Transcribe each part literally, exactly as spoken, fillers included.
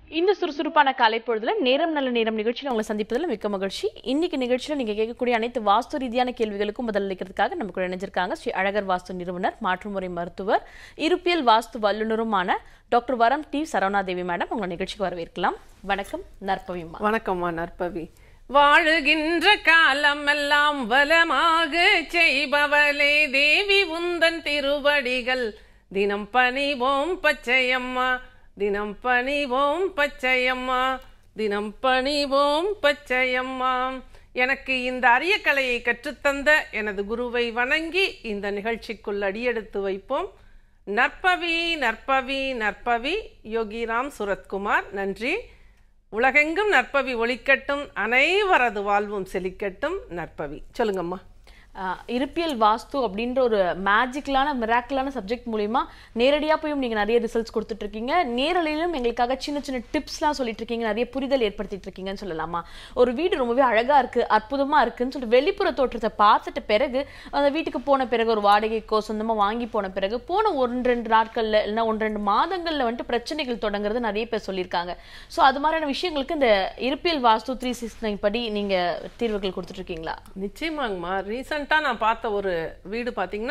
இந்த சுறுசுறுப்பான காலை பொழுதுல நேரம் நல்ல நேரம் நிகழ்ச்சியில் உங்களை சந்திப்பதில் மிக்க மகிழ்ச்சி. இன்னைக்கு நிகழ்ச்சியில் நீங்க கேட்கக்கூடிய அனைத்து வாஸ்து ரீதியான கேள்விகளுக்கும் பதில் அளிக்கிறதுக்காக நமக்கு இணைஞ்சிருக்காங்க ஸ்ரீ அழகர் வாஸ்து நிறுவனர், மாற்றுமுறை மருத்துவர், இருப்பியல் வாஸ்து வல்லுநருமான டாக்டர் வரம டி சரவணாதேவி மேடம். உங்க நிகழ்ச்சிக்கு வரவேற்கலாம். வணக்கம் நற்பவிமா. வணக்கம்மா நற்பவி. வாழுகின்ற காலம் எல்லாம் வளமாக செய்பவளே தேவி உந்தன் திருவடிகள் தினம் பணிவோம் பச்சையம்மா, தினம் பணிவோம் பச்சையம்மா, தினம் பணிவோம் பச்சையம்மா. எனக்கு இந்த அரிய கலையை கற்றுத்தந்த எனது குருவை வணங்கி இந்த நிகழ்ச்சிக்குள் அடியெடுத்து வைப்போம். நற்பவி நற்பவி நற்பவி யோகிராம் சுரத்குமார். நன்றி. உலகெங்கும் நற்பவி ஒளிக்கட்டும், அனைவரது வாழ்வும் செழிக்கட்டும். நற்பவி சொல்லுங்கம்மா. இருப்பியல் வாஸ்து அப்படின்ற ஒரு மேஜிக்கலான மிராக்கிளான சப்ஜெக்ட் மூலிமா நேரடியாக போயும் நீங்கள் நிறைய ரிசல்ட்ஸ் கொடுத்துட்டு இருக்கீங்க. நேரலையிலும் எங்களுக்காக சின்ன சின்ன டிப்ஸ்லாம் சொல்லிட்டு இருக்கீங்க, நிறைய புரிதல் ஏற்படுத்திட்டு இருக்கீங்கன்னு சொல்லலாமா? ஒரு வீடு ரொம்பவே அழகாக இருக்குது, அற்புதமாக இருக்குன்னு சொல்லிட்டு வெளிப்புற தோற்றத்தை பார்த்துட்ட பிறகு அந்த வீட்டுக்கு போன பிறகு ஒரு வாடகைக்கோ சொந்தமாக வாங்கி போன பிறகு போன ஒன்று ரெண்டு நாட்களில் இல்லைன்னா ஒன்று ரெண்டு மாதங்களில் வந்துட்டு பிரச்சனைகள் தொடங்குறது நிறைய பேர் சொல்லியிருக்காங்க. ஸோ அது மாதிரியான விஷயங்களுக்கு இந்த இருப்பியல் வாஸ்து த்ரீ சிக்ஸ் நைன் படி நீங்கள் தீர்வுகள் கொடுத்துட்ருக்கீங்களா? நிச்சயமாங்கம்மா. ரீசெண்டாக நான் பார்த்த ஒரு வீடு பார்த்தீங்கன்னா,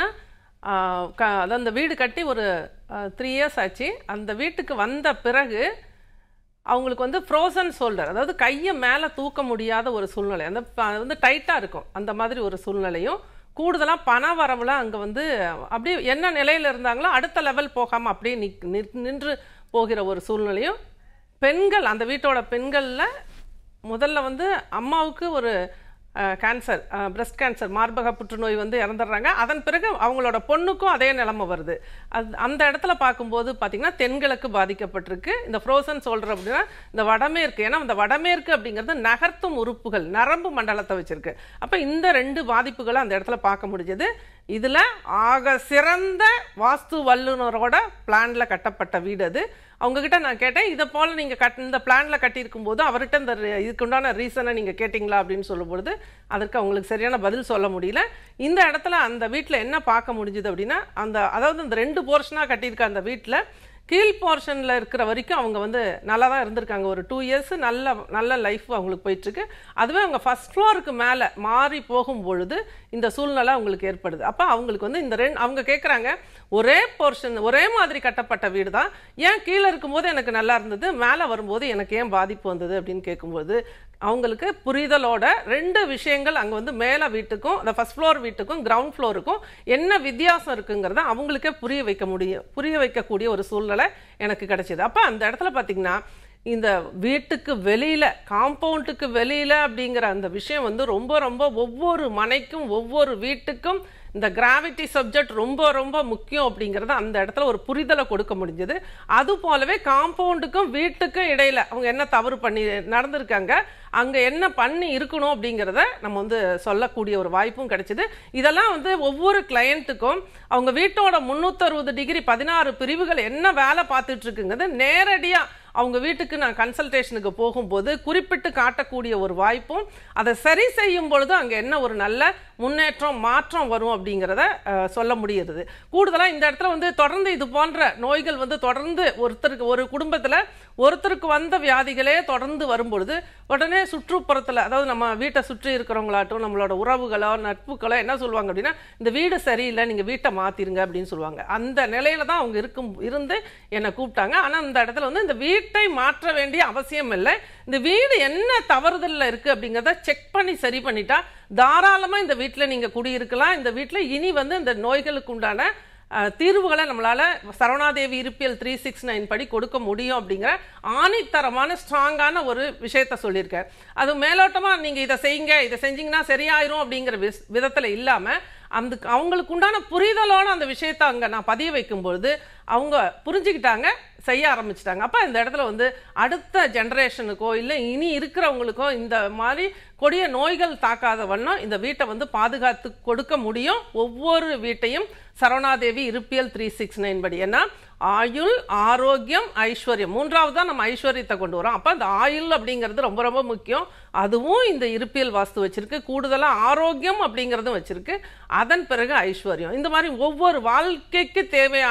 அது அந்த வீடு கட்டி ஒரு த்ரீ இயர்ஸ் ஆச்சு. அந்த வீட்டுக்கு வந்த பிறகு அவங்களுக்கு வந்து ஃப்ரோசன் ஷோல்டர், அதாவது கையை மேலே தூக்க முடியாத ஒரு சூழ்நிலை, அந்த வந்து டைட்டாக இருக்கும் அந்த மாதிரி ஒரு சூழ்நிலையும், கூடுதலாக பண வரவில் அங்கே வந்து அப்படியே என்ன நிலையில் இருந்தாங்களோ அடுத்த லெவல் போகாமல் அப்படியே நிக் நின்று போகிற ஒரு சூழ்நிலையும், பெண்கள் அந்த வீட்டோட பெண்களில் முதல்ல வந்து அம்மாவுக்கு ஒரு கேன்சர், பிரஸ்ட் கேன்சர், மார்பக புற்றுநோய் வந்து இறந்துடுறாங்க. அதன் பிறகு அவங்களோட பொண்ணுக்கும் அதே நிலைமை வருது. அது அந்த இடத்துல பார்க்கும்போது பார்த்தீங்கன்னா தென்கிழக்கு பாதிக்கப்பட்டிருக்கு. இந்த ஃப்ரோசன் ஷோல்டர் அப்படின்னா இந்த வடமேற்கு, ஏன்னா இந்த வடமேற்கு அப்படிங்கிறது நகர்த்தும் உறுப்புகள், நரம்பு மண்டலத்தை வச்சிருக்கு. அப்போ இந்த ரெண்டு பாதிப்புகளை அந்த இடத்துல பார்க்க முடிஞ்சது. இதில் ஆக சிறந்த வாஸ்து வல்லுநரோட பிளானில் கட்டப்பட்ட வீடு அது. அவங்கக்கிட்ட நான் கேட்டேன், இதை போல் நீங்கள் கட் இந்த பிளானில் கட்டியிருக்கும் போது அவர்கிட்ட இந்த இதுக்கு உண்டான ரீசனை நீங்கள் கேட்டிங்களா அப்படின்னு சொல்லும்பொழுது அதற்கு அவங்களுக்கு சரியான பதில் சொல்ல முடியல. இந்த இடத்துல அந்த வீட்டில் என்ன பார்க்க முடிஞ்சுது அப்படின்னா, அந்த அதாவது இந்த ரெண்டு போர்ஷனாக கட்டியிருக்க அந்த வீட்டில் கீழ் போர்ஷனில் இருக்கிற வரைக்கும் அவங்க வந்து நல்லா தான் இருந்திருக்காங்க. ஒரு டூ இயர்ஸ் நல்ல நல்ல லைஃப் அவங்களுக்கு போயிட்டுருக்கு. அதுவே அவங்க ஃபஸ்ட் ஃப்ளோருக்கு மேலே மாறி போகும் பொழுது இந்த சூழ்நிலை அவங்களுக்கு ஏற்படுது. அப்போ அவங்களுக்கு வந்து இந்த ரெண்டு அவங்க கேட்குறாங்க, ஒரே போர்ஷன் ஒரே மாதிரி கட்டப்பட்ட வீடு தான், ஏன் கீழே இருக்கும்போது எனக்கு நல்லா இருந்தது, மேலே வரும்போது எனக்கு ஏன் பாதிப்பு வந்தது அப்படின்னு கேட்கும்போது அவங்களுக்கு புரிதலோட ரெண்டு விஷயங்கள் அங்கே வந்து மேலே வீட்டுக்கும் அந்த ஃபஸ்ட் ஃப்ளோர் வீட்டுக்கும் கிரவுண்ட் ஃப்ளோருக்கும் என்ன வித்தியாசம் இருக்குங்கிறத அவங்களுக்கே புரிய வைக்க முடியும் புரிய வைக்கக்கூடிய ஒரு சூழ்நிலை எனக்கு கிடைச்சிது. அப்போ அந்த இடத்துல பார்த்தீங்கன்னா இந்த வீட்டுக்கு வெளியில், காம்பவுண்டுக்கு வெளியில் அப்படிங்கிற அந்த விஷயம் வந்து ரொம்ப ரொம்ப ஒவ்வொரு மனைக்கும் ஒவ்வொரு வீட்டுக்கும் இந்த கிராவிட்டி சப்ஜெக்ட் ரொம்ப ரொம்ப முக்கியம் அப்படிங்கிறத அந்த இடத்துல ஒரு புரிதலை கொடுக்க முடிஞ்சது. அது போலவே காம்பவுண்டுக்கும் வீட்டுக்கும் இடையில அவங்க என்ன தவறு பண்ணி நடந்திருக்காங்க, அங்கே என்ன பண்ணி இருக்கணும் அப்படிங்கிறத நம்ம வந்து சொல்லக்கூடிய ஒரு வாய்ப்பும் கிடைச்சிது. இதெல்லாம் வந்து ஒவ்வொரு கிளையண்ட்டுக்கும் அவங்க வீட்டோட முன்னூற்றி அறுபது டிகிரி பதினாறு பிரிவுகள் என்ன வேலை பார்த்துட்டு இருக்குங்கிறது நேரடியாக அவங்க வீட்டுக்கு நான் கன்சல்டேஷனுக்கு போகும்போது குறிப்பிட்டு காட்டக்கூடிய ஒரு வாய்ப்பும், அதை சரி செய்யும் பொழுது அங்கே என்ன ஒரு நல்ல முன்னேற்றம் மாற்றம் வரும் அப்படிங்கிறத சொல்ல முடியுது. கூடுதலாக இந்த இடத்துல வந்து தொடர்ந்து இது போன்ற நோய்கள் வந்து தொடர்ந்து ஒருத்தருக்கு ஒரு குடும்பத்தில் ஒருத்தருக்கு வந்த வியாதிகளே தொடர்ந்து வரும்பொழுது உடனே சுற்றுப்புறத்தில், அதாவது நம்ம வீட்டை சுற்றி இருக்கிறவங்களாட்டும் நம்மளோட உறவுகளோ நட்புகளோ என்ன சொல்லுவாங்க அப்படின்னா, இந்த வீடு சரியில்லை, நீங்கள் வீட்டை மாற்றிருங்க அப்படின்னு சொல்லுவாங்க. அந்த நிலையில தான் அவங்க இருக்கும் இருந்து என்னை கூப்பிட்டாங்க. ஆனால் இந்த இடத்துல வந்து இந்த வீட்டை மாற்ற வேண்டிய அவசியம் இல்லை, இந்த வீடு என்ன தவறுதலில் இருக்குது அப்படிங்கிறத செக் பண்ணி சரி பண்ணிட்டா தாராளமாக இந்த வீட்டில் நீங்கள் குடியிருக்கலாம். இந்த வீட்டில் இனி வந்து இந்த நோய்களுக்கு உண்டான தீர்வுகளை நம்மளால சரவணாதேவி இருப்பியல் த்ரீ சிக்ஸ் நைன் படி கொடுக்க முடியும் அப்படிங்கிற ஆணித்தரமான ஸ்ட்ராங்கான ஒரு விஷயத்த சொல்லியிருக்கார். அது மேலோட்டமா நீங்க இதை செய்யுங்க, இதை செஞ்சீங்கன்னா சரியாயிரும் அப்படிங்கிற விதத்துல இல்லாம அந்த அவங்களுக்கு உண்டான புரிதலோட அந்த விஷயத்த அங்க நான் பதிய வைக்கும்பொழுது அவங்க புரிஞ்சுக்கிட்டாங்க, செய்ய ஆரம்பிச்சிட்டாங்க. அப்போ இந்த இடத்துல வந்து அடுத்த ஜென்ரேஷனுக்கோ இல்லை இனி இருக்கிறவங்களுக்கோ இந்த மாதிரி கொடிய நோய்கள் தாக்காத வண்ணம் இந்த வீட்டை வந்து பாதுகாத்து கொடுக்க முடியும். ஒவ்வொரு வீட்டையும் சரவணாதேவி இருப்பியல் த்ரீ சிக்ஸ் நைன் படி. ஏன்னா ஆயுள், ஆரோக்கியம், ஐஸ்வர்யம், மூன்றாவது தான் நம்ம ஐஸ்வர்யத்தை கொண்டு வரோம். அப்போ அந்த ஆயுள் அப்படிங்கிறது ரொம்ப ரொம்ப முக்கியம். அதுவும் இந்த இருப்பியல் வாஸ்து வச்சிருக்கு. கூடுதலாக ஆரோக்கியம் அப்படிங்கிறதும் வச்சிருக்கு. அதன் பிறகு ஐஸ்வர்யம். இந்த மாதிரி ஒவ்வொரு வாழ்க்கைக்கு தேவையான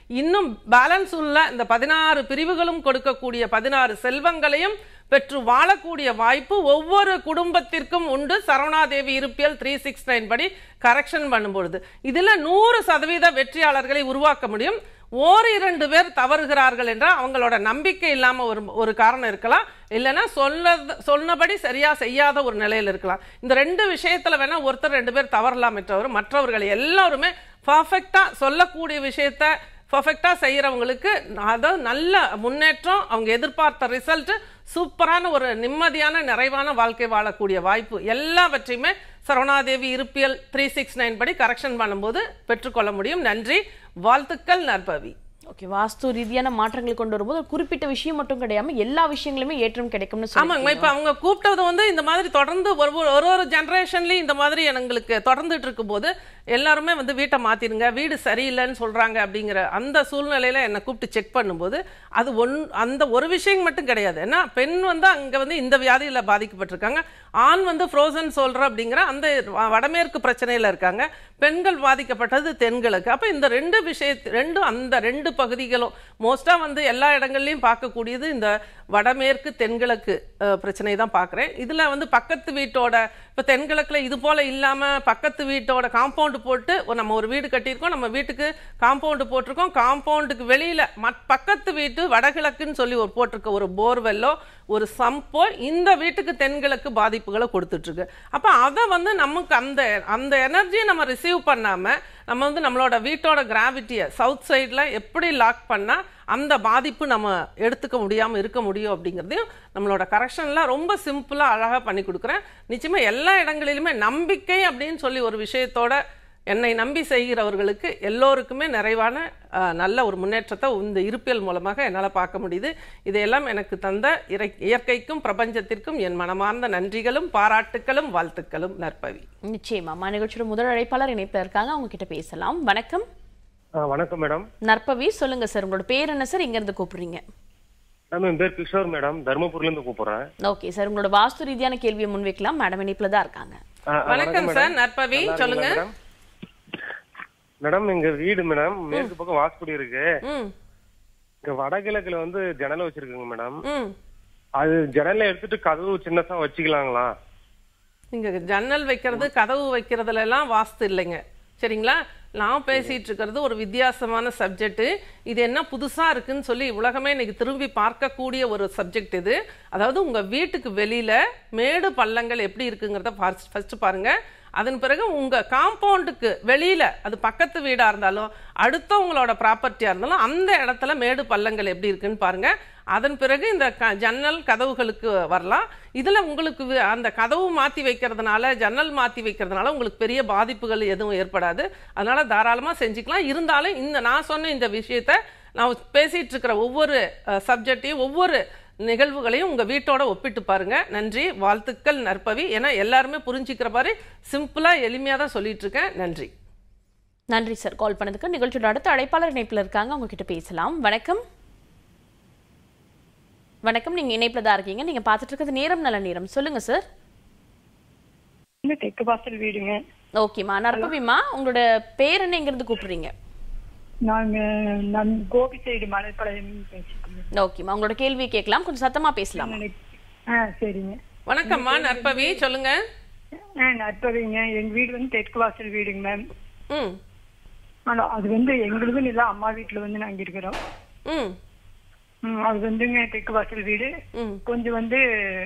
இன்னும் பேலன்ஸ் உள்ள இந்த பதினாறு பிரிவுகளும் கொடுக்கக்கூடிய பதினாறு செல்வங்களையும் பெற்று வாழக்கூடிய வாய்ப்பு ஒவ்வொரு குடும்பத்திற்கும் உண்டு. சரவணாதேவி இருப்பியல் த்ரீ சிக்ஸ் நைன் படி கரெக்ஷன் பண்ணும்பொழுது இதுல நூறு சதவீத வெற்றியாளர்களை உருவாக்க முடியும். ஓர் இரண்டு பேர் தவறுகிறார்கள் என்றால் அவங்களோட நம்பிக்கை இல்லாம ஒரு ஒரு காரணம் இருக்கலாம், இல்லைன்னா சொல்ல சொன்னபடி சரியா செய்யாத ஒரு நிலையில் இருக்கலாம். இந்த ரெண்டு விஷயத்துல வேணா ஒருத்தர் ரெண்டு பேர் தவறலாமே தவிர மற்றவர்கள் எல்லாருமே பர்ஃபெக்டா சொல்லக்கூடிய விஷயத்த பர்ஃபெக்டா செய்யறவங்களுக்கு அதாவது நல்ல முன்னேற்றம், அவங்க எதிர்பார்த்த ரிசல்ட், சூப்பரான ஒரு நிம்மதியான நிறைவான வாழ்க்கை வாழக்கூடிய வாய்ப்பு எல்லாவற்றையுமே சரவணாதேவி இருப்பியல் த்ரீ சிக்ஸ் நைன் படி கரெக்ஷன் பண்ணும்போது பெற்றுக்கொள்ள முடியும். நன்றி, வாழ்த்துக்கள் நற்பவி. ஓகே, வாஸ்து ரீதியான மாற்றங்கள் கொண்டு வரும்போது ஒரு குறிப்பிட்ட விஷயம் மட்டும் கிடையாம எல்லா விஷயங்களுமே ஏற்றம் கிடைக்கும்னு சொல்லுவாங்க. ஆமாங்க, இப்ப அவங்க கூப்பிட்டது வந்து இந்த மாதிரி தொடர்ந்து ஒரு ஒரு ஒரு ஜெனரேஷன்லயும் இந்த மாதிரி எங்களுக்கு தொடர்ந்துட்டு இருக்கும் போது எல்லாருமே வந்து வீட்டை மாத்திருங்க, வீடு சரியில்லைன்னு சொல்றாங்க அப்படிங்கிற அந்த சூழ்நிலையில என்னை கூப்பிட்டு செக் பண்ணும்போது அது ஒன் அந்த ஒரு விஷயம் மட்டும் கிடையாது. ஏன்னா பெண் வந்து அங்க வந்து இந்த வியாதியில பாதிக்கப்பட்டிருக்காங்க, ஆண் வந்து ஃப்ரோசன் சொல்ற அப்படிங்கிற அந்த வடமேற்கு பிரச்சனையில இருக்காங்க, பெண்கள் பாதிக்கப்பட்டது தென்கிழக்கு. அப்ப இந்த ரெண்டு விஷயத்து ரெண்டும் அந்த ரெண்டு பகுதிகளும் மோஸ்டா வந்து எல்லா இடங்கள்லயும் பார்க்கக்கூடியது இந்த வடமேற்கு தென்கிழக்கு பிரச்சனை தான் பார்க்குறேன். இதுல வந்து பக்கத்து வீட்டோட இப்போ தென்கிழக்குல இது போல இல்லாம பக்கத்து வீட்டோட காம்பவுண்டு போட்டு நம்ம ஒரு வீடு கட்டியிருக்கோம், நம்ம வீட்டுக்கு காம்பவுண்டு போட்டிருக்கோம், காம்பவுண்டுக்கு வெளியில பக்கத்து வீட்டு வடகிழக்குன்னு சொல்லி ஒரு போட்டிருக்க ஒரு போர்வெல்லோ ஒரு சம்போ இந்த வீட்டுக்கு தென்கிழக்கு பாதிப்புகளை கொடுத்துட்டு இருக்கு. அப்ப அதை வந்து நமக்கு அந்த அந்த எனர்ஜியை நம்ம ரிசீவ் பண்ணாம நம்ம வந்து நம்மளோட வீட்டோட கிராவிட்டியை சவுத் சைட்ல எப்படி லாக் பண்ணா அந்த பாதிப்பு நம்ம எடுத்துக்க முடியாம இருக்க முடியும் அப்படிங்கிறதையும் நம்மளோட கரெக்ஷன்ல ரொம்ப சிம்பிளா அழகா பண்ணி கொடுக்குறேன். நிச்சயமா எல்லா இடங்களிலுமே நம்பிக்கை அப்படின்னு சொல்லி ஒரு விஷயத்தோட என்னை நம்பி செய்கிறவர்களுக்கு எல்லோருக்குமே நிறைவான நல்ல ஒரு முன்னேற்றத்தை இந்த இருப்பியல் மூலமாக என்னால் பார்க்க முடியுது. இதையெல்லாம் எனக்கு தந்த இயற்கைக்கும் பிரபஞ்சத்திற்கும் என் மனமார்ந்த நன்றிகளும் பாராட்டுக்களும் வாழ்த்துக்களும் நற்பவி. நிச்சயமா நிகழ்ச்சியோட முதல் அழைப்பாளர் இணைப்பில் இருக்காங்க, அவங்க கிட்ட பேசலாம். வணக்கம். வணக்கம் மேடம். நற்பவி, சொல்லுங்க சார், உங்களோட பேர் என்ன சார், எங்க இருந்து கூப்பிடுறீங்க? என் பேர் கிஷோர் மேடம், தர்மபுரில இருந்து கூப்பிடுறேன். ஓகே சார், உங்களோட வாஸ்து ரீதியான கேள்வியை முன்வைக்கலாம், மேடம் இணைப்புல தான் இருக்காங்க. வணக்கம் சார், நற்பவி சொல்லுங்க. மேடம் எங்க வீடு மேடம் மேற்கு பக்கம் வாஸ்குடி இருக்கு, இங்க வடகிழக்குல வந்து ஜன்னல் வச்சிருக்குங்க மேடம். அது ஜன்னல எடுத்துட்டு கதவு சின்னசா வச்சுக்கலாங்களா? இங்க ஜன்னல் வைக்கிறது கதவு வைக்கிறதுல எல்லாம் வாஸ்து இல்லைங்க, சரிங்களா? நான் பேசிட்டு இருக்கிறது ஒரு வித்தியாசமான சப்ஜெக்ட். இது என்ன புதுசா இருக்குன்னு சொல்லி உலகமே இன்னைக்கு திரும்பி பார்க்கக்கூடிய ஒரு சப்ஜெக்ட் இது. அதாவது உங்க வீட்டுக்கு வெளியில மேடு பள்ளங்கள் எப்படி இருக்குங்கிறத ஃபர்ஸ்ட் பாருங்க. அதன் பிறகு உங்க காம்பவுண்டுக்கு வெளியில அது பக்கத்து வீடா இருந்தாலும் அடுத்தவங்களோட ப்ராப்பர்ட்டியா இருந்தாலும் அந்த இடத்துல மேடு பள்ளங்கள் எப்படி இருக்குன்னு பாருங்க. அதன் பிறகு இந்த ஜன்னல் கதவுகளுக்கு வரலாம். இதுல உங்களுக்கு அந்த கதவு மாத்தி வைக்கிறதுனால ஜன்னல் மாத்தி வைக்கிறதுனால உங்களுக்கு பெரிய பாதிப்புகள் எதுவும் ஏற்படாது, அதனால தாராளமா செஞ்சுக்கலாம். இருந்தாலும் இந்த நான் சொன்ன இந்த விஷயத்த நான் பேசிட்டு இருக்கிற ஒவ்வொரு சப்ஜெக்டையும் ஒவ்வொரு நிகழ்வுகளையும் உங்க வீட்டோட ஒப்பிட்டு பாருங்க. நன்றி, வாழ்த்துக்கள் நற்பவி. ஏன்னா எல்லாருமே புரிஞ்சுக்கிற மாதிரி சிம்பிளா எளிமையா தான் சொல்லிட்டு இருக்கேன். நன்றி. நன்றி சார், கால் பண்ணதுக்கு. நிகழ்ச்சியோட அடுத்த அழைப்பாளர் இணைப்புல இருக்காங்க, அவங்க கிட்ட பேசலாம். வணக்கம். வணக்கம், நீங்க இணைப்புல தான் இருக்கீங்க, நீங்க பாத்துட்டு இருக்கிறது நேரம் நல்ல நேரம், சொல்லுங்க சார். தெற்கு வாசல் வீடுங்க. ஓகேமா, நற்பவிமா, உங்களோட பேர் என்ன, எங்க இருந்து கூப்பிடுறீங்க? நாங்க நான் கோபி சைடு மலைப்பாளையம் பேசிட்டு. ஓகேமா, உங்களோட கேள்வியை கேட்கலாம், கொஞ்சம் சத்தமா பேசலாம். ஆ சரிங்க. வணக்கம்மா நற்பவி, சொல்லுங்க. ஆ நற்பவிங்க, எங்க வீடு வந்து தெற்கு வாசல் வீடுங்க மேம். ம். ஆனா அது வந்து எங்களுதுன்னு இல்லை, அம்மா வீட்டுல வந்து நாங்க இருக்கிறோம். ம். ம் அது வந்துங்க தெற்கு வாசல் வீடு. கொஞ்சம் வந்து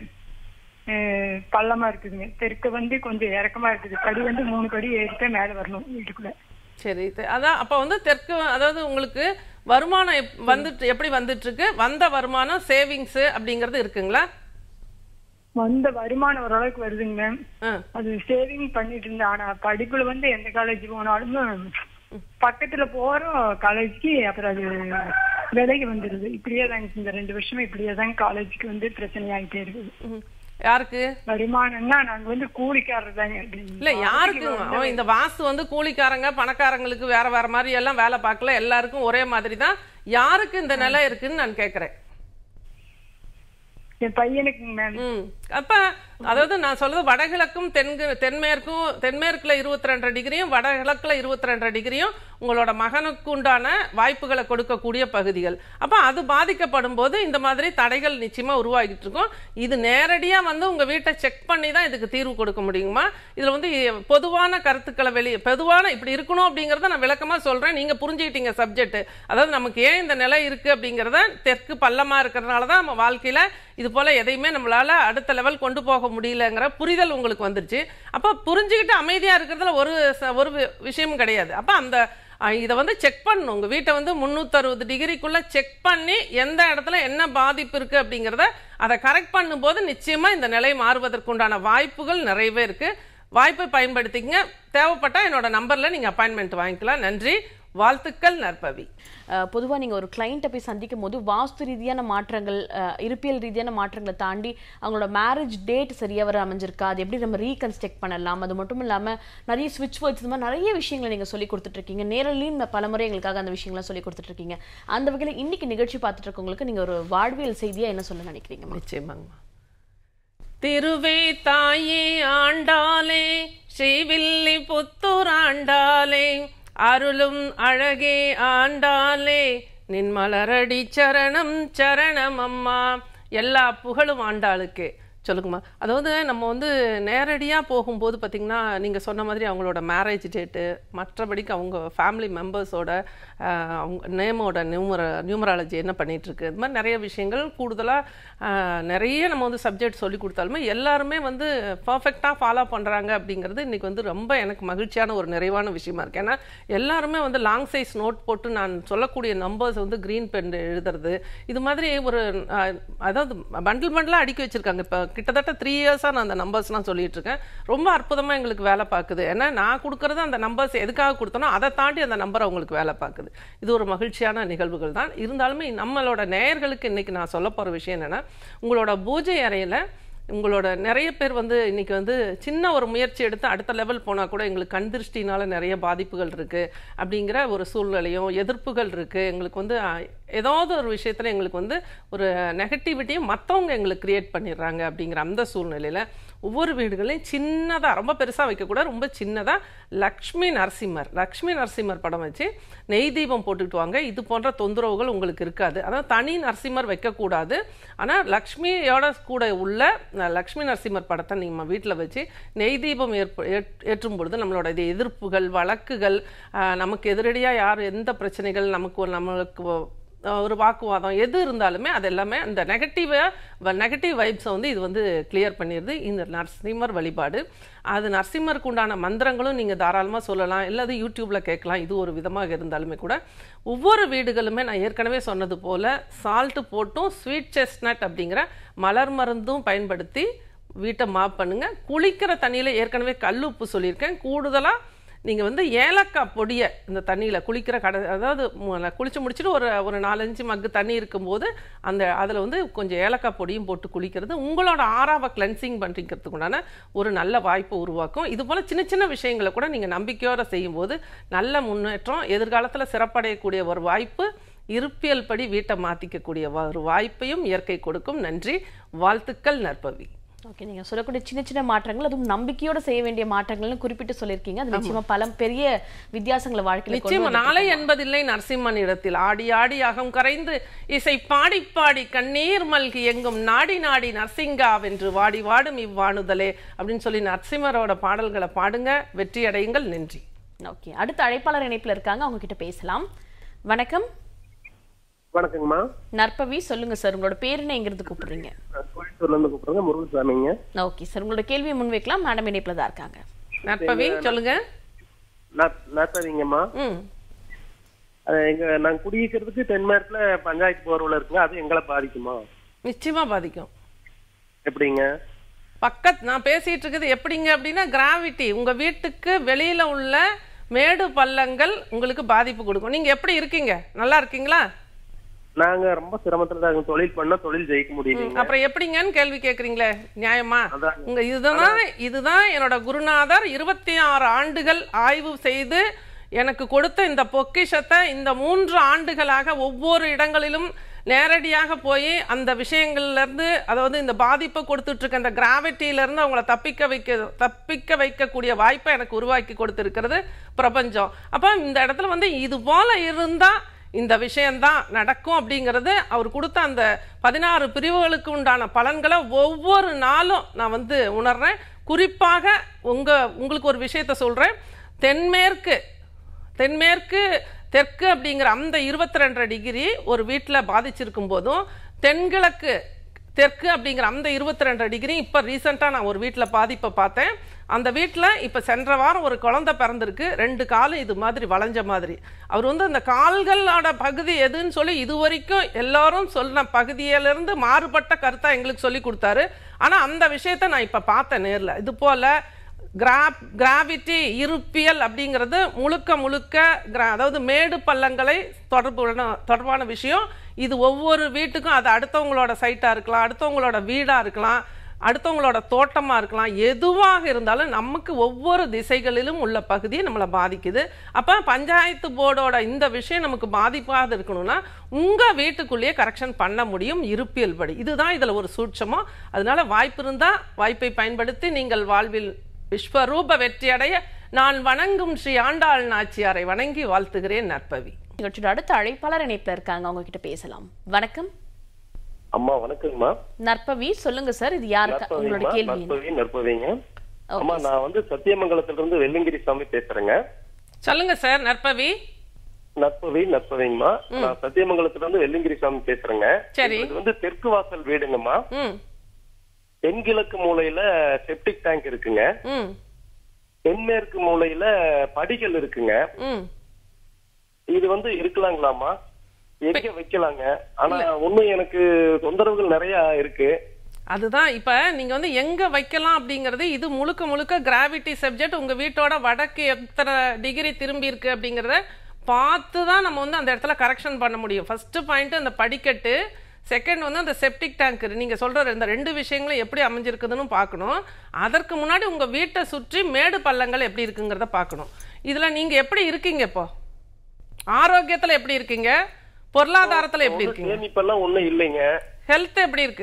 பள்ளமா இருக்குதுங்க. தெற்கு வந்து கொஞ்சம் இறக்கமா இருக்குது, படி வந்து மூணு படி ஏறிட்டா மேல வரணும் வீட்டுக்குள்ள. சரி, அதான் அப்ப வந்து தெற்கு, அதாவது உங்களுக்கு வருமானம் வந்துட்டு எப்படி வந்துட்டு இருக்கு? வந்த வருமானம் சேவிங்ஸ் அப்படிங்கறது இருக்குங்களா? வந்த வருமானம் ஓரளவுக்கு வருதுங்க மேம். அது சேவிங் பண்ணிட்டு இருந்தேன். ஆனா படிப்புல வந்து எந்த காலேஜ் போனாலும் பக்கத்துல போறோம் காலேஜ்க்கு, அப்புறம் அது விலைக்கு வந்துருது. இப்படியே தாங்க இந்த ரெண்டு வருஷமா இப்படியே தாங்க காலேஜுக்கு வந்து பிரச்சனை ஆகிட்டே இருக்குது. யாருக்கு வருமானம்னா நாங்க வந்து கூலிக்காரர் தாங்க. இல்ல யாருக்கு இந்த வாஸ்து வந்து கூலிக்காரங்க பணக்காரங்களுக்கு வேற வேற மாதிரி எல்லாம் வேலை பார்க்கல, எல்லாருக்கும் ஒரே மாதிரி தான். யாருக்கு இந்த நிலை இருக்குன்னு நான் கேக்குறேன். என் பையனுக்கு மேம். அப்ப அதாவது நான் சொல்றது வடகிழக்கும் தென்கு தென்மேற்கும் தென்மேற்குல இருபத்தி ரெண்டரை டிகிரியும் வடகிழக்குல இருபத்தி ரெண்டரை டிகிரியும் உங்களோட மகனுக்கு உண்டான வாய்ப்புகளை கொடுக்கக்கூடிய பகுதிகள். அப்ப அது பாதிக்கப்படும் போது இந்த மாதிரி தடைகள் நிச்சயமா உருவாகிட்டு இருக்கும். இது நேரடியா வந்து உங்க வீட்டை செக் பண்ணி தான் இதுக்கு தீர்வு கொடுக்க முடியுமா? இதுல வந்து பொதுவான கருத்துக்களை வெளியே பொதுவான இப்படி இருக்கணும் அப்படிங்கறத நான் விளக்கமா சொல்றேன். நீங்க புரிஞ்சுக்கிட்டீங்க சப்ஜெக்ட். அதாவது நமக்கு ஏன் இந்த நிலை இருக்கு அப்படிங்கறத தெற்கு பள்ளமா இருக்கிறதுனாலதான் நம்ம வாழ்க்கையில இது போல எதையுமே நம்மளால அடுத்த லெவல் கொண்டு போக முடியலங்கிற புரிதல் உங்களுக்கு வந்துருச்சு. அப்ப புரிஞ்சுக்கிட்டு அமைதியா இருக்கிறதுல ஒரு ஒரு விஷயமும் கிடையாது. அப்ப அந்த இதை வந்து செக் பண்ணணும். உங்க வீட்டை வந்து முன்னூத்தி அறுபது டிகிரிக்குள்ள செக் பண்ணி எந்த இடத்துல என்ன பாதிப்பு இருக்கு அப்படிங்கறத அதை கரெக்ட் பண்ணும் போது நிச்சயமா இந்த நிலை மாறுவதற்குண்டான வாய்ப்புகள் நிறையவே இருக்கு. வாய்ப்பை பயன்படுத்திக்கங்க. தேவைப்பட்டா என்னோட நம்பர்ல நீங்க அப்பாயின்மெண்ட் வாங்கிக்கலாம். நன்றி, வாழ்த்துக்கள் நற்பவி. பொதுவாக நீங்கள் ஒரு கிளைண்ட்டை போய் சந்திக்கும் போது வாஸ்து ரீதியான மாற்றங்கள், இருப்பியல் ரீதியான மாற்றங்களை தாண்டி அவங்களோட மேரேஜ் டேட் சரியாக வர அமைஞ்சிருக்கா, அது எப்படி நம்ம ரீகன்ஸ்ட்ரக்ட் பண்ணலாம், அது மட்டும் இல்லாமல் நிறைய ஸ்விட்ச் வேர்ட்ஸ் இந்த மாதிரி நிறைய விஷயங்களை நீங்கள் சொல்லி கொடுத்துட்ருக்கீங்க. நேரலையும் பலமுறை எங்களுக்காக அந்த விஷயங்கள்லாம் சொல்லி கொடுத்துட்ருக்கீங்க. அந்த வகையில் இன்னைக்கு நிகழ்ச்சி பார்த்துட்டு இருக்கவங்களுக்கு நீங்கள் ஒரு வாழ்வியல் செய்தியாக என்ன சொல்ல நினைக்கிறீங்க? நிச்சயமாங்கம்மா. திருவே தாயே ஆண்டாலே ஸ்ரீவில்லி புத்தூர் ஆண்டாலே அருளும் அழகே ஆண்டாலே நின் மலரடி சரணம் சரணம் அம்மா. எல்லா புகழும் ஆண்டாளுக்கு. சொல்லுங்கம்மா. அதாவது நம்ம வந்து நேரடியாக போகும்போது பார்த்திங்கன்னா நீங்கள் சொன்ன மாதிரி அவங்களோட மேரேஜ் டேட்டு, மற்றபடிக்கு அவங்க ஃபேமிலி மெம்பர்ஸோட அவங்க நேமோட நியூமர நியூமராலஜி என்ன பண்ணிகிட்ருக்கு, இது மாதிரி நிறைய விஷயங்கள் கூடுதலாக நிறைய நம்ம வந்து சப்ஜெக்ட் சொல்லி கொடுத்தாலுமே எல்லாருமே வந்து பர்ஃபெக்டாக ஃபாலோ பண்ணுறாங்க அப்படிங்கிறது இன்றைக்கி வந்து ரொம்ப எனக்கு மகிழ்ச்சியான ஒரு நிறைவான விஷயமா இருக்குது. ஏன்னா எல்லாருமே வந்து லாங் சைஸ் நோட் போட்டு நான் சொல்லக்கூடிய நம்பர்ஸ் வந்து க்ரீன் பென் எழுதுறது, இது மாதிரி ஒரு அதாவது பண்டில் பண்டிலாக அடுக்கி வச்சுருக்காங்க. இப்போ கிட்டத்தட்ட த்ரீ இயர்ஸாக நான் அந்த நம்பர்ஸ்லாம் சொல்லிட்டு இருக்கேன். ரொம்ப அற்புதமாக எங்களுக்கு வேலை பார்க்குது. ஏன்னா நான் கொடுக்குறது அந்த நம்பர்ஸ் எதுக்காக கொடுத்தனோ அதை தாண்டி அந்த நம்பர் அவங்களுக்கு வேலை பார்க்குது. இது ஒரு மகிழ்ச்சியான நிகழ்வுகள் தான். இருந்தாலுமே நம்மளோட நேயர்களுக்கு இன்னைக்கு நான் சொல்ல போகிற விஷயம் என்னென்னா, உங்களோட பூஜை அறையில் உங்களோட நிறைய பேர் வந்து இன்னைக்கு வந்து சின்ன ஒரு முயற்சி எடுத்து அடுத்த லெவல் போனால் கூட எங்களுக்கு கண் திருஷ்டினால நிறைய பாதிப்புகள் இருக்குது அப்படிங்கிற ஒரு சூழ்நிலையும் எதிர்ப்புகள் இருக்குது. எங்களுக்கு வந்து ஏதாவது ஒரு விஷயத்தில் எங்களுக்கு வந்து ஒரு நெகட்டிவிட்டியும் மற்றவங்க எங்களுக்கு கிரியேட் பண்ணிடுறாங்க. அப்படிங்கிற அந்த சூழ்நிலையில் ஒவ்வொரு வீடுகளையும் சின்னதாக, ரொம்ப பெருசாக வைக்கக்கூடாது, ரொம்ப சின்னதாக லக்ஷ்மி நரசிம்மர் லக்ஷ்மி நரசிம்மர் படம் வச்சு நெய் தீபம் போட்டுக்கிட்டு வாங்க. இது போன்ற தொந்தரவுகள் உங்களுக்கு இருக்காது. அதாவது தனி நரசிம்மர் வைக்கக்கூடாது. ஆனால் லக்ஷ்மியோட கூட உள்ள லக்ஷ்மி நரசிம்மர் படத்தை நம்ம வீட்டில் வச்சு நெய் தீபம் ஏற்ப ஏற்றும் பொழுது நம்மளோட இது எதிர்ப்புகள், வழக்குகள், நமக்கு எதிரடியாக யார் எந்த பிரச்சனைகள், நமக்கு நம்மளுக்கு ஒரு வாக்குவாதம் எது இருந்தாலுமே அது எல்லாமே அந்த நெகட்டிவ நெகட்டிவ் வைப்ஸை வந்து இது வந்து கிளியர் பண்ணிடுது இந்த நரசிம்மர் வழிபாடு. அது நரசிம்மருக்கு உண்டான மந்திரங்களும் நீங்கள் தாராளமாக சொல்லலாம், இல்லை அது யூடியூப்பில் கேட்கலாம். இது ஒரு விதமாக இருந்தாலுமே கூட ஒவ்வொரு வீடுகளுமே நான் ஏற்கனவே சொன்னது போல் சால்ட்டு போட்டும் ஸ்வீட் செஸ்னட் அப்படிங்கிற மலர் மருந்தும் பயன்படுத்தி வீட்டை மாப் பண்ணுங்கள். குளிக்கிற தண்ணியில் ஏற்கனவே கல் உப்பு சொல்லியிருக்கேன். கூடுதலாக நீங்கள் வந்து ஏலக்காய் பொடியை இந்த தண்ணியில் குளிக்கிற கடை, அதாவது குளிச்சு முடிச்சுட்டு ஒரு ஒரு நாலஞ்சு மக்கு தண்ணி இருக்கும்போது அந்த அதில் வந்து கொஞ்சம் ஏலக்காய் பொடியும் போட்டு குளிக்கிறது உங்களோட ஆறாவை கிளென்சிங் பண்ணிக்கிறதுக்குண்டான ஒரு நல்ல வாய்ப்பை உருவாக்கும். இது போல் சின்ன சின்ன விஷயங்களை கூட நீங்கள் நம்பிக்கையோடு செய்யும்போது நல்ல முன்னேற்றம், எதிர்காலத்தில் சிறப்படையக்கூடிய ஒரு வாய்ப்பு, இருப்பியல் படி வீட்டை மாற்றிக்கக்கூடிய ஒரு வாய்ப்பையும் இயற்கை கொடுக்கும். நன்றி, வாழ்த்துக்கள் நற்பவி. ஓகே, நீங்கள் சொல்லக்கூடிய சின்ன சின்ன மாற்றங்கள், அதுவும் நம்பிக்கையோடு செய்ய வேண்டிய மாற்றங்கள்னு குறிப்பிட்டு சொல்லியிருக்கீங்க. அது நிச்சயமா பல பெரிய வித்தியாசங்களை வாழ்க்கையில் நிச்சயமா. நாளை என்பதில்லை நரசிம்மன் இடத்தில் ஆடி ஆடி அகம் கரைந்து இசை பாடி பாடி கண்ணீர் மல்கி எங்கும் நாடி நாடி நரசிங்கா வென்று வாடி வாடும் இவ்வாணுதலே அப்படின்னு சொல்லி நரசிம்மரோட பாடல்களை பாடுங்க, வெற்றி அடையுங்கள். நன்றி. ஓகே, அடுத்த அழைப்பாளர் இணைப்புல இருக்காங்க, அவங்க கிட்ட பேசலாம். வணக்கம். வணக்கங்கம்மா. நற்பவி, சொல்லுங்க சார், உங்களோட பேர் என்ன, எங்கிறது கூப்பிடுறீங்க? கோயம்புத்தூர்ல இருந்து கூப்பிடுறேங்க, முருகசாமிங்க. ஓகே சார், உங்களோட கேள்வியை முன்வைக்கலாம். மேடம் இணைப்புல தான் இருக்காங்க. நற்பவி சொல்லுங்க. நற்பவிங்கம்மா, எங்க நாங்க குடியிருக்கிறதுக்கு தென்மேற்குல பஞ்சாயத்து போர்வல இருக்குங்க, அது எங்களை பாதிக்குமா? நிச்சயமா பாதிக்கும். எப்படிங்க? பக்கத்து நான் பேசிட்டு இருக்குது எப்படிங்க அப்படின்னா, கிராவிட்டி உங்க வீட்டுக்கு வெளியில உள்ள மேடு பள்ளங்கள் உங்களுக்கு பாதிப்பு கொடுக்கும். நீங்க எப்படி இருக்கீங்க? நல்லா இருக்கீங்களா? நாங்க ரொம்ப சிரமத்துல தான் தொழில் பண்ண, தொழில் ஜெயிக்க முடியல. அப்புறம் எப்படிங்கன்னு கேள்வி கேக்குறீங்களே, நியாயமா? உங்க இதுதான் இதுதான் என்னோட குருநாதர் இருபத்தி ஆறு ஆண்டுகள் ஆய்வு செய்து எனக்கு கொடுத்த இந்த பொக்கிஷத்தை இந்த மூன்று ஆண்டுகளாக ஒவ்வொரு இடங்களிலும் நேரடியாக போய் அந்த விஷயங்கள்லேருந்து அதாவது இந்த பாதிப்பை கொடுத்துட்ருக்க இந்த கிராவிட்டியிலேருந்து அவங்கள தப்பிக்க வைக்க தப்பிக்க வைக்கக்கூடிய வாய்ப்பை எனக்கு உருவாக்கி கொடுத்துருக்கிறது பிரபஞ்சம். அப்போ இந்த இடத்துல வந்து இது போல் இருந்தால் இந்த விஷயந்தான் நடக்கும் அப்படிங்கிறது அவர் கொடுத்த அந்த பதினாறு பிரிவுகளுக்கு உண்டான பலன்களை ஒவ்வொரு நாளும் நான் வந்து உணர்றேன். குறிப்பாக உங்கள் உங்களுக்கு ஒரு விஷயத்த சொல்கிறேன். தென்மேற்கு தென்மேற்கு தெற்கு அப்படிங்கிற அந்த இருபத்தி ரெண்டரை டிகிரி ஒரு வீட்டில் பாதிச்சிருக்கும் போதும் தென்கிழக்கு தெற்கு அப்படிங்கிற அந்த இருபத்தி ரெண்டரை டிகிரி இப்போ ரீசெண்டாக நான் ஒரு வீட்டில் பாதிப்பை பார்த்தேன். அந்த வீட்டில் இப்போ சென்ற வாரம் ஒரு குழந்தை பிறந்திருக்கு. ரெண்டு காலும் இது மாதிரி வளைஞ்ச மாதிரி. அவர் வந்து அந்த கால்களோட பகுதி எதுன்னு சொல்லி இது வரைக்கும் எல்லாரும் சொன்ன பகுதியிலிருந்து மாறுபட்ட கருத்தாக எங்களுக்கு சொல்லி கொடுத்தாரு. ஆனால் அந்த விஷயத்த நான் இப்போ பார்த்தேன் நேரில். இது போல் கிரா கிராவிட்டி இருப்பியல் அப்படிங்கிறது முழுக்க முழுக்க கிரா அதாவது மேடு பள்ளங்களை தொடர்பு தொடர்பான விஷயம். இது ஒவ்வொரு வீட்டுக்கும் அது அடுத்தவங்களோட சைட்டாக இருக்கலாம், அடுத்தவங்களோட வீடாக இருக்கலாம், அடுத்தவங்களோட தோட்டமாக இருக்கலாம், எதுவாக இருந்தாலும் நமக்கு ஒவ்வொரு திசைகளிலும் உள்ள பகுதி நம்மளை பாதிக்குது. அப்போ பஞ்சாயத்து போர்டோட இந்த விஷயம் நமக்கு பாதிப்பாக இருக்கணும்னா உங்கள் வீட்டுக்குள்ளேயே கரெக்ஷன் பண்ண முடியும் இருப்பியல் படி. இதுதான் இதில் ஒரு சூட்சமோ. அதனால வாய்ப்பு இருந்தால் வாய்ப்பை பயன்படுத்தி நீங்கள் வாழ்வில் விஸ்வரூப வெற்றியடைய நான் வணங்கும் ஸ்ரீ ஆண்டாள் நாச்சியாரை வணங்கி வாழ்த்துகிறேன். நற்பவி. நிகழ்ச்சியோட அடுத்த அழைப்பாளர் இணைப்புல இருக்காங்க, அவங்க கிட்ட பேசலாம். வணக்கம் அம்மா. வணக்கங்கம்மா. நற்பவி சொல்லுங்க சார், இது யாருக்கு உங்களோட கேள்வி? நற்பவி நற்பவிங்க அம்மா. நான் வந்து சத்தியமங்கலத்துல இருந்து வெள்ளிங்கிரி சாமி பேசுறேங்க. சொல்லுங்க சார். நற்பவி நற்பவி நற்பவிங்கம்மா. நான் சத்தியமங்கலத்துல இருந்து வெள்ளிங்கிரி சாமி பேசுறேங்க. சரி. இது வந்து தெற்கு வாசல் வீடுங்கம்மா. தென்கிழக்கு மூலையில செப்டிக் டேங்க் இருக்குங்க. தென்மேற்கு மூலையில படிகள் இருக்குங்க. இது வந்து இருக்கலாங்களாமா? எங்க வைக்கலாங்க? ஆனா ஒண்ணும் எனக்கு தொந்தரவுகள் நிறைய இருக்கு. அதுதான் இப்ப நீங்க வந்து எங்க வைக்கலாம் அப்படிங்கறது இது முழுக்க முழுக்க கிராவிட்டி சப்ஜெக்ட். உங்க வீட்டோட வடக்கு எத்தனை டிகிரி திரும்பி இருக்கு அப்படிங்கறத பார்த்து தான் நம்ம வந்து அந்த இடத்துல கரெக்ஷன் பண்ண முடியும். ஃபர்ஸ்ட் பாயிண்ட் அந்த படிக்கட்டு, செகண்ட் வந்து அந்த செப்டிக் டேங்க். நீங்க சொல்ற இந்த ரெண்டு விஷயங்களும் எப்படி அமைஞ்சிருக்குதுன்னு பார்க்கணும். அதற்கு முன்னாடி உங்க வீட்டை சுற்றி மேடு பள்ளங்கள் எப்படி இருக்குங்கிறத பார்க்கணும். இதுல நீங்க எப்படி இருக்கீங்க? இப்போ ஆரோக்கியத்துல எப்படி இருக்கீங்க? பொருளாதாரத்துல எப்படி இருக்கீங்க? சேமிப்பெல்லாம் ஒண்ணும் இல்லைங்க. ஹெல்த் எப்படி இருக்கு?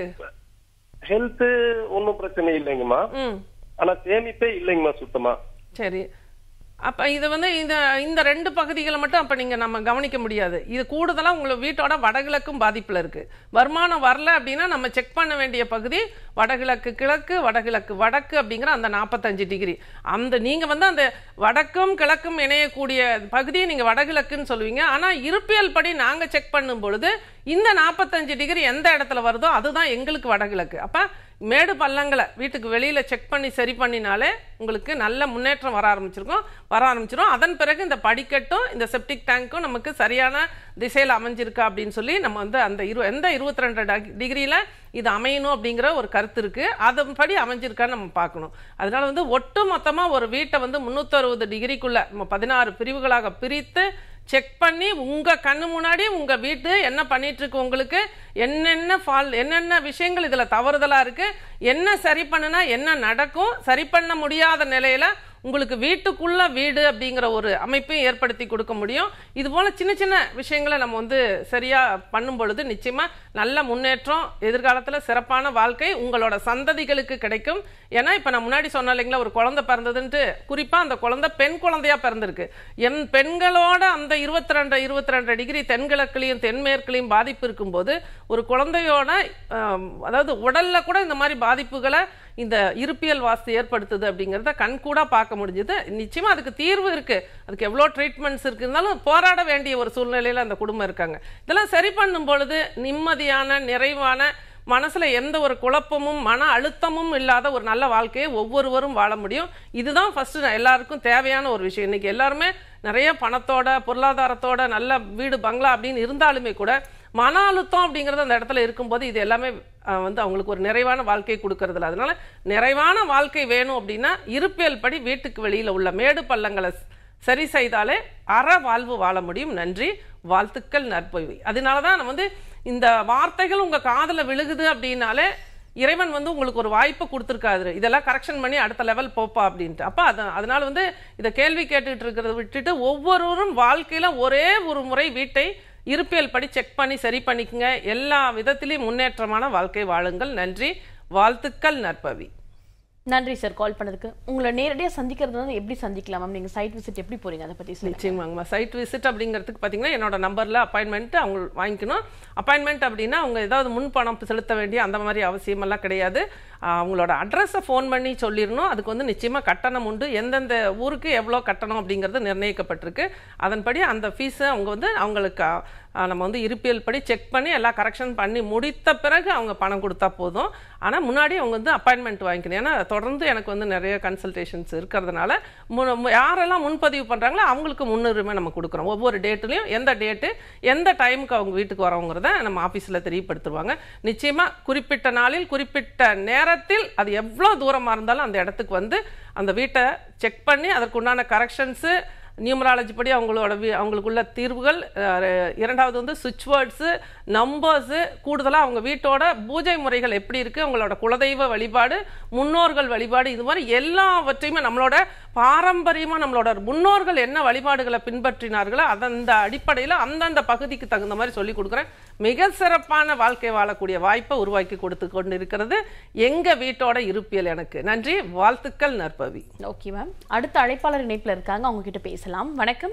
ஹெல்த் ஒன்னும் பிரச்சனை இல்லைங்கம்மா. ஆனா சேமிப்பே இல்லைங்கம்மா சுத்தமா. சரி. அப்ப இது வந்து இந்த இந்த ரெண்டு பகுதிகளை மட்டும் அப்ப நீங்க நம்ம கவனிக்க முடியாது. இது கூடுதலா உங்க வீட்டோட வடகிழக்கும் பாதிப்புல இருக்கு. வருமானம் வரல அப்படின்னா நம்ம செக் பண்ண வேண்டிய பகுதி வடகிழக்கு கிழக்கு, வடகிழக்கு வடக்கு அப்படிங்கிற அந்த நாற்பத்தஞ்சு டிகிரி. அந்த நீங்க வந்து அந்த வடக்கும் கிழக்கும் இணையக்கூடிய பகுதியை நீங்க வடகிழக்குன்னு சொல்லுவீங்க. ஆனா இருப்பியல் படி நாங்க செக் பண்ணும் பொழுது இந்த நாற்பத்தஞ்சு டிகிரி எந்த இடத்துல வருதோ அதுதான் எங்களுக்கு வடகிழக்கு. அப்ப மேடு பள்ளங்களை வீட்டுக்கு வெளியில செக் பண்ணி சரி பண்ணினாலே உங்களுக்கு நல்ல முன்னேற்றம் வர ஆரம்பிச்சிருக்கும் வர ஆரம்பிச்சிடும். அதன் பிறகு இந்த படிக்கட்டும் இந்த செப்டிக் டேங்க்கும் நமக்கு சரியான திசையில் அமைஞ்சிருக்கா அப்படின்னு சொல்லி நம்ம வந்து அந்த இரு எந்த இருபத்தி ரெண்டு டிகிரியில இது அமையணும் அப்படிங்கிற ஒரு கருத்து இருக்கு. அதன்படி அமைஞ்சிருக்கான்னு நம்ம பார்க்கணும். அதனால வந்து ஒட்டு மொத்தமா ஒரு வீட்டை வந்து முன்னூத்தி அறுபது டிகிரிக்குள்ள நம்ம பதினாறு பிரிவுகளாக பிரித்து செக் பண்ணி உங்க கண்ணு முன்னாடி உங்க வீட்டு என்ன பண்ணிட்டு இருக்கு, உங்களுக்கு என்னென்ன ஃபால் என்னென்ன விஷயங்கள் இதுல தவறுதலா இருக்கு, என்ன சரி பண்ணுனா என்ன நடக்கும், சரி பண்ண முடியாத நிலையில உங்களுக்கு வீட்டுக்குள்ள வீடு அப்படிங்கிற ஒரு அமைப்பையும் ஏற்படுத்தி கொடுக்க முடியும். இது போல சின்ன சின்ன விஷயங்களை நம்ம வந்து சரியா பண்ணும் பொழுது நிச்சயமா நல்ல முன்னேற்றம், எதிர்காலத்துல சிறப்பான வாழ்க்கை உங்களோட சந்ததிகளுக்கு கிடைக்கும். ஏன்னா இப்ப நான் முன்னாடி சொன்ன இல்லைங்களா, ஒரு குழந்தை பிறந்ததுன்ட்டு, குறிப்பா அந்த குழந்தை பெண் குழந்தையா பிறந்திருக்கு. என் பெண்களோட அந்த இருபத்தி ரெண்டு இருபத்தி ரெண்டு டிகிரி தென்கிழக்குலையும் தென்மேற்குலையும் பாதிப்பு இருக்கும்போது ஒரு குழந்தையோட அதாவது உடல்ல கூட இந்த மாதிரி பாதிப்புகளை இந்த இருப்பியல் வாஸ்து ஏற்படுத்துது அப்படிங்கிறத கண்கூடா பார்க்க முடிஞ்சது. நிச்சயமா அதுக்கு தீர்வு இருக்கு, அதுக்கு எவ்வளோ ட்ரீட்மெண்ட்ஸ் இருக்கு, இருந்தாலும் போராட வேண்டிய ஒரு சூழ்நிலையில அந்த குடும்பம் இருக்காங்க. இதெல்லாம் சரி பண்ணும் பொழுது நிம்மதியான நிறைவான மனசுல எந்த ஒரு குழப்பமும் மன அழுத்தமும் இல்லாத ஒரு நல்ல வாழ்க்கையை ஒவ்வொருவரும் வாழ முடியும். இதுதான் ஃபர்ஸ்ட் எல்லாருக்கும் தேவையான ஒரு விஷயம். இன்னைக்கு எல்லாருமே நிறைய பணத்தோட பொருளாதாரத்தோட நல்ல வீடு பங்களா அப்படின்னு இருந்தாலுமே கூட மன அழுத்தம் அப்படிங்கிறது அந்த இடத்துல இருக்கும்போது இது எல்லாமே வந்து அவங்களுக்கு ஒரு நிறைவான வாழ்க்கை கொடுக்கறதில்ல. அதனால நிறைவான வாழ்க்கை வேணும் அப்படின்னா இருப்பியல் படி வீட்டுக்கு வெளியில உள்ள மேடு பள்ளங்களை சரி செய்தாலே அற வாழ்வு வாழ முடியும். நன்றி, வாழ்த்துக்கள், நற்பொய்வை. அதனாலதான் நம்ம வந்து இந்த வார்த்தைகள் உங்க காதுல விழுகுது அப்படின்னாலே இறைவன் வந்து உங்களுக்கு ஒரு வாய்ப்பு கொடுத்துருக்காரு, இதெல்லாம் கரெக்ஷன் பண்ணி அடுத்த லெவல் போப்பா அப்படின்ட்டு. அப்போ அது அதனால வந்து இதை கேள்வி கேட்டுட்டு இருக்கிறத விட்டுட்டு ஒவ்வொருவரும் வாழ்க்கையில ஒரே ஒரு முறை வீட்டை இருப்பியல் படி செக் பண்ணி சரி பண்ணிக்கங்க. எல்லா விதத்திலையும் முன்னேற்றமான வாழ்க்கை வாழுங்கள். நன்றி, வாழ்த்துக்கள் நற்பவி. நன்றி சார் கால் பண்ணதுக்கு. உங்களை நேரடியாக சந்திக்கிறது வந்து எப்படி சந்திக்கலாம் மேம்? நீங்கள் சைட் விசிட் எப்படி போறீங்க அதை பற்றி சொல்லுங்க. நிச்சயமாங்கம்மா. சைட் விசிட் அப்படிங்கிறதுக்கு பார்த்தீங்கன்னா என்னோட நம்பரில் அப்பாயின்மெண்ட் அவங்க வாங்கிக்கணும். அப்பாயின்மெண்ட் அப்படின்னா அவங்க ஏதாவது முன் பணம் செலுத்த வேண்டிய அந்த மாதிரி அவசியமெல்லாம் கிடையாது. அவங்களோட அட்ரஸை ஃபோன் பண்ணி சொல்லிடணும். அதுக்கு வந்து நிச்சயமாக கட்டணம் உண்டு. எந்தெந்த ஊருக்கு எவ்வளோ கட்டணம் அப்படிங்கிறது நிர்ணயிக்கப்பட்டிருக்கு. அதன்படி அந்த ஃபீஸை அவங்க வந்து அவங்களுக்கு நம்ம வந்து இருப்பியல் படி செக் பண்ணி எல்லா கரெக்ஷன் பண்ணி முடித்த பிறகு அவங்க பணம் கொடுத்தா போதும். ஆனால் முன்னாடி அவங்க வந்து அப்பாயின்மெண்ட் வாங்கிக்கணும். ஏன்னா தொடர்ந்து எனக்கு வந்து நிறைய கன்சல்டேஷன்ஸ் இருக்கிறதுனால யாரெல்லாம் முன்பதிவு பண்ணுறாங்களோ அவங்களுக்கு முன்னுரிமை நம்ம கொடுக்குறோம். ஒவ்வொரு டேட்லையும் எந்த டேட்டு எந்த டைமுக்கு அவங்க வீட்டுக்கு வரவங்கிறத நம்ம ஆஃபீஸில் தெரியப்படுத்துவாங்க. நிச்சயமாக குறிப்பிட்ட நாளில் குறிப்பிட்ட நேரத்தில் அது எவ்வளோ தூரமாக இருந்தாலும் அந்த இடத்துக்கு வந்து அந்த வீட்டை செக் பண்ணி அதற்குண்டான கரெக்ஷன்ஸு நியூமராலஜி படி அவங்களோட அவங்களுக்குள்ள தீர்வுகள், இரண்டாவது வந்து சுவிட்ச் வேர்ட்ஸு, நம்பர்ஸு, கூடுதலாக அவங்க வீட்டோட பூஜை முறைகள் எப்படி இருக்குது, அவங்களோட குலதெய்வ வழிபாடு, முன்னோர்கள் வழிபாடு, இது மாதிரி எல்லாவற்றையுமே நம்மளோட பாரம்பரியமாக நம்மளோட முன்னோர்கள் என்ன வழிபாடுகளை பின்பற்றினார்களோ அதந்த அடிப்படையில் அந்தந்த பகுதிக்கு தகுந்த மாதிரி சொல்லி கொடுக்குறேன். மிக சிறப்பான வாழ்க்கை வாழக்கூடிய வாய்ப்பை உருவாக்கி கொடுத்து கொண்டு இருக்கிறது எங்கள் வீட்டோட இருப்பியல். எனக்கு நன்றி, வாழ்த்துக்கள் நற்பவி. ஓகே மேம், அடுத்த அழைப்பாளர் இணைப்பில் இருக்காங்க, அவங்க கிட்ட பேசலாம். வணக்கம்.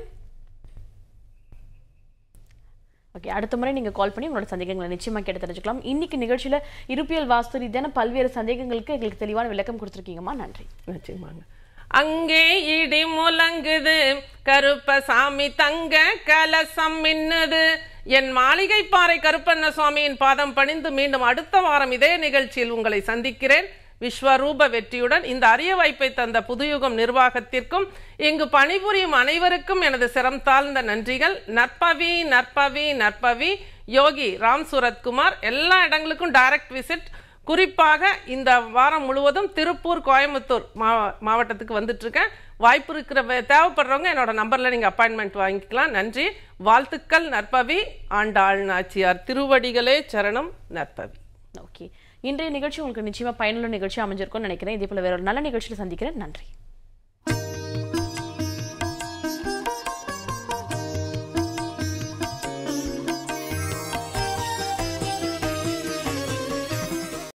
ஓகே, அடுத்த முறை நீங்க கால் பண்ணி உங்களோட சந்தேகங்களை நிச்சயமா கேட்டு தெரிஞ்சுக்கலாம். இன்னைக்கு நிகழ்ச்சியில இருப்பியல் வாஸ்து ரீதியான பல்வேறு சந்தேகங்களுக்கு எங்களுக்கு தெளிவான விளக்கம் கொடுத்துருக்கீங்கம்மா. நன்றி. நிச்சயமாங்க. அங்கே இடி முழங்குது, கருப்பசாமி தங்க கலசம் மின்னுது, என் மாளிகை பாறை கருப்பண்ண சுவாமியின் பாதம் பணிந்து மீண்டும் அடுத்த வாரம் இதே நிகழ்ச்சியில் உங்களை சந்திக்கிறேன். விஸ்வரூப வெற்றியுடன். இந்த அரிய வாய்ப்பை தந்த புதுயுகம் நிர்வாகத்திற்கும் இங்கு பணிபுரியும் அனைவருக்கும் எனது சிரம் தாழ்ந்த நன்றிகள். நற்பவி நற்பவி நற்பவி. யோகி ராம் சூரத்குமார். எல்லா இடங்களுக்கும் டைரக்ட் விசிட். குறிப்பாக இந்த வாரம் முழுவதும் திருப்பூர், கோயம்புத்தூர் மாவட்டத்துக்கு வந்துட்டு இருக்கேன். வாய்ப்பு இருக்கிற தேவைப்படுறவங்க என்னோட நம்பர்ல நீங்க அப்பாயின்மெண்ட் வாங்கிக்கலாம். நன்றி, வாழ்த்துக்கள் நற்பவி. ஆண்டாள் நாச்சியார் திருவடிகளே சரணம். நற்பவி. ஓகே, இன்றைய நிகழ்ச்சி உங்களுக்கு நிச்சயமா பயனுள்ள நிகழ்ச்சி அமைஞ்சிருக்கும்னு நினைக்கிறேன். இதே போல வேற ஒரு நல்ல நிகழ்ச்சியில் சந்திக்கிறேன். நன்றி.